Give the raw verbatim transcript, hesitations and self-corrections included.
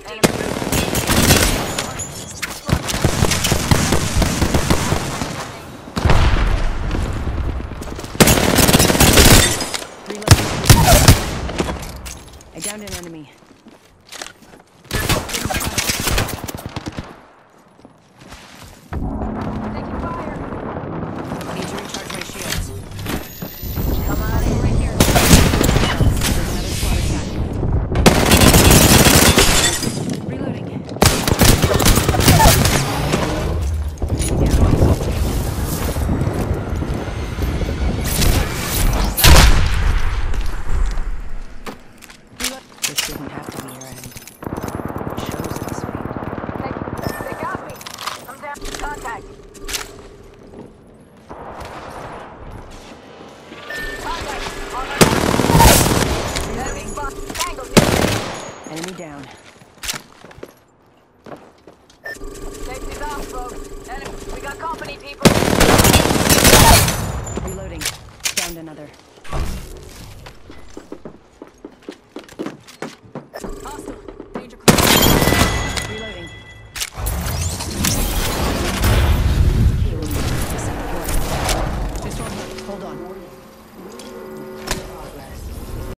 I downed an enemy. Taking fire. Need to recharge my shields. Come on in right here. There's another squad attacking. Reloading. This didn't have to be your end. It shows us. They, they got me. I'm down. Contact. Contact. On my right. Enemy spot. Tango. Enemy down. Safety's off, folks.